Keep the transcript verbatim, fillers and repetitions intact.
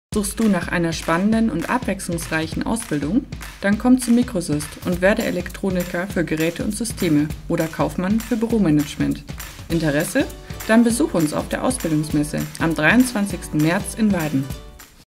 Suchst du nach einer spannenden und abwechslungsreichen Ausbildung? Dann komm zu Microsyst und werde Elektroniker für Geräte und Systeme oder Kaufmann für Büromanagement. Interesse? Dann besuch uns auf der Ausbildungsmesse am dreiundzwanzigsten März in Weiden.